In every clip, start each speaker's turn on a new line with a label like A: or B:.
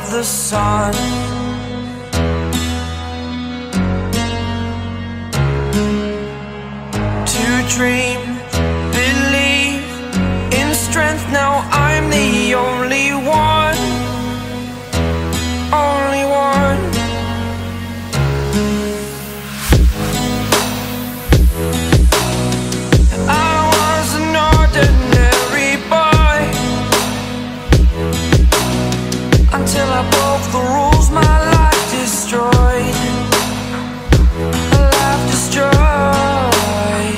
A: of the sun. To dream, believe in strength. Now I'm the only one, only one. I was an ordinary boy until I broke the rules, my life destroyed. A life destroyed.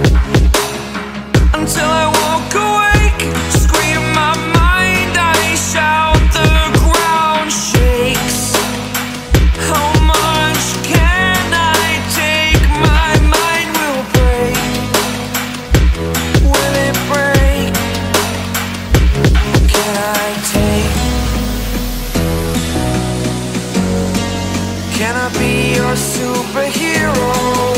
A: Until I woke awake, scream my mind, I shout, the ground shakes. How much can I take? My mind will break. Will it break? Can I take? Can I be your superhero?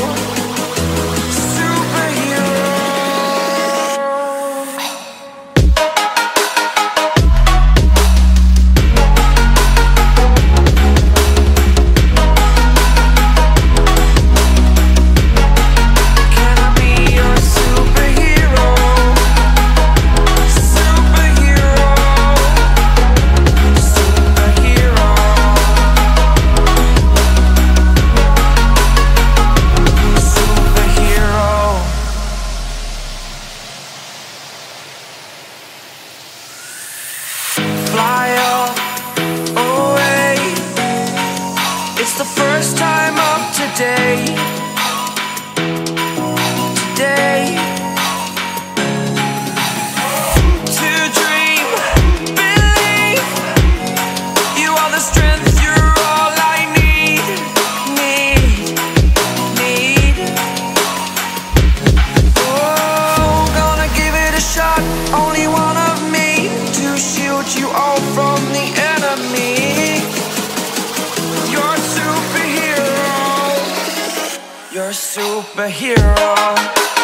A: Fly away. It's the first time of today. Today. To dream, believe. You are the strength, you're all I need. Need. Oh, gonna give it a shot. Only one of me to shield you all from the enemy. You're a superhero. You're a superhero.